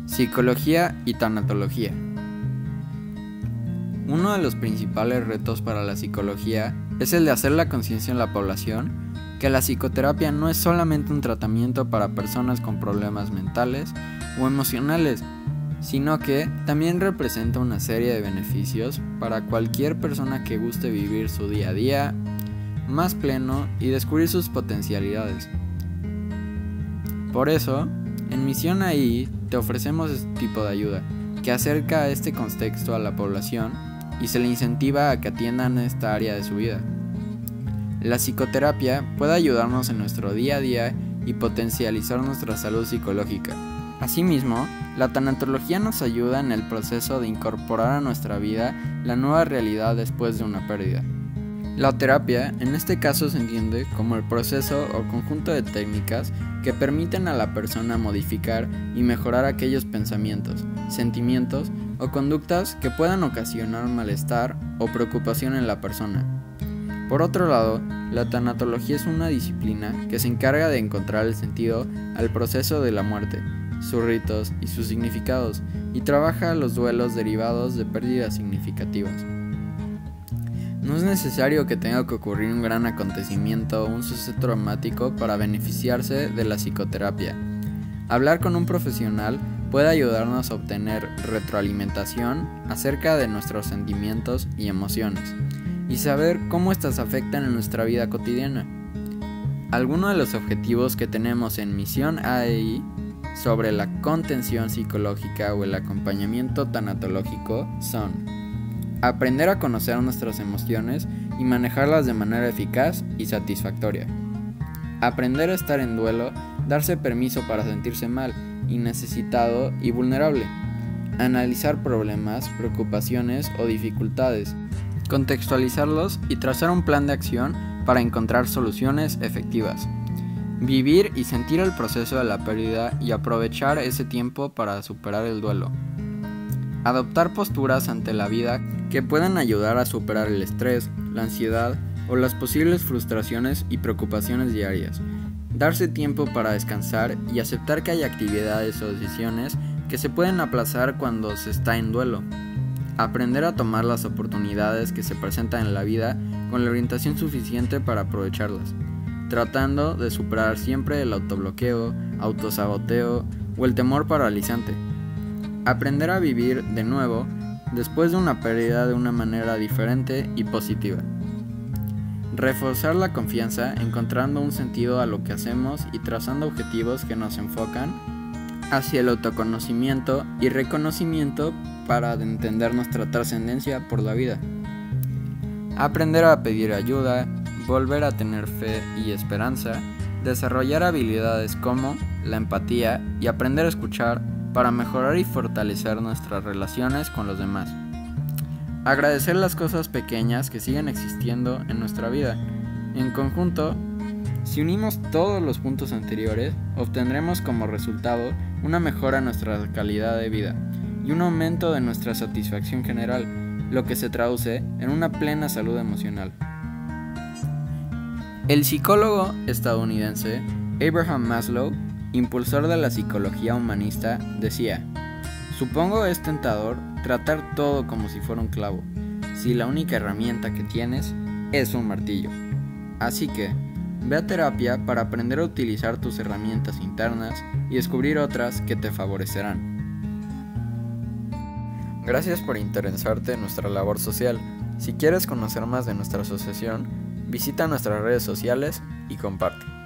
Psicología y tanatología. Uno de los principales retos para la psicología es el de hacer la conciencia en la población que la psicoterapia no es solamente un tratamiento para personas con problemas mentales o emocionales, sino que también representa una serie de beneficios para cualquier persona que guste vivir su día a día más pleno y descubrir sus potencialidades. Por eso, en Misión AI te ofrecemos este tipo de ayuda, que acerca a este contexto a la población y se le incentiva a que atiendan esta área de su vida. La psicoterapia puede ayudarnos en nuestro día a día y potencializar nuestra salud psicológica. Asimismo, la tanatología nos ayuda en el proceso de incorporar a nuestra vida la nueva realidad después de una pérdida. La terapia, en este caso, se entiende como el proceso o conjunto de técnicas que permiten a la persona modificar y mejorar aquellos pensamientos, sentimientos o conductas que puedan ocasionar malestar o preocupación en la persona. Por otro lado, la tanatología es una disciplina que se encarga de encontrar el sentido al proceso de la muerte, sus ritos y sus significados, y trabaja los duelos derivados de pérdidas significativas. No es necesario que tenga que ocurrir un gran acontecimiento o un suceso traumático para beneficiarse de la psicoterapia. Hablar con un profesional puede ayudarnos a obtener retroalimentación acerca de nuestros sentimientos y emociones, y saber cómo éstas afectan en nuestra vida cotidiana. Algunos de los objetivos que tenemos en Misión AI sobre la contención psicológica o el acompañamiento tanatológico son: aprender a conocer nuestras emociones y manejarlas de manera eficaz y satisfactoria. Aprender a estar en duelo, darse permiso para sentirse mal, necesitado y vulnerable. Analizar problemas, preocupaciones o dificultades. Contextualizarlos y trazar un plan de acción para encontrar soluciones efectivas. Vivir y sentir el proceso de la pérdida y aprovechar ese tiempo para superar el duelo. Adoptar posturas ante la vida que puedan ayudar a superar el estrés, la ansiedad o las posibles frustraciones y preocupaciones diarias. Darse tiempo para descansar y aceptar que hay actividades o decisiones que se pueden aplazar cuando se está en duelo. Aprender a tomar las oportunidades que se presentan en la vida con la orientación suficiente para aprovecharlas, tratando de superar siempre el autobloqueo, autosaboteo o el temor paralizante. Aprender a vivir de nuevo después de una pérdida de una manera diferente y positiva. Reforzar la confianza encontrando un sentido a lo que hacemos y trazando objetivos que nos enfocan hacia el autoconocimiento y reconocimiento para entender nuestra trascendencia por la vida. Aprender a pedir ayuda, volver a tener fe y esperanza, desarrollar habilidades como la empatía y aprender a escuchar para mejorar y fortalecer nuestras relaciones con los demás. Agradecer las cosas pequeñas que siguen existiendo en nuestra vida. En conjunto, si unimos todos los puntos anteriores, obtendremos como resultado una mejora en nuestra calidad de vida y un aumento de nuestra satisfacción general, lo que se traduce en una plena salud emocional. El psicólogo estadounidense Abraham Maslow, impulsor de la psicología humanista, decía: "Supongo es tentador tratar todo como si fuera un clavo, si la única herramienta que tienes es un martillo. Así que, ve a terapia para aprender a utilizar tus herramientas internas y descubrir otras que te favorecerán". Gracias por interesarte en nuestra labor social. Si quieres conocer más de nuestra asociación, visita nuestras redes sociales y comparte.